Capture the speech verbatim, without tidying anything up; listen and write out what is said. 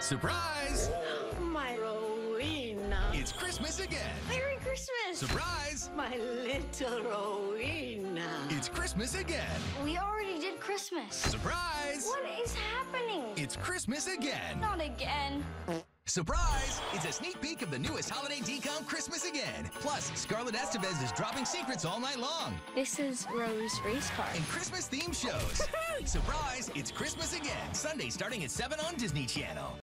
Surprise! My Rowena. It's Christmas again. Merry Christmas. Surprise! My little Rowena. It's Christmas again. We already did Christmas. Surprise! What is happening? It's Christmas again. Not again. Surprise! It's a sneak peek of the newest holiday decom Christmas again. Plus, Scarlett Estevez is dropping secrets all night long. This is Rose race car. And Christmas-themed shows. Surprise! It's Christmas again. Sunday starting at seven on Disney Channel.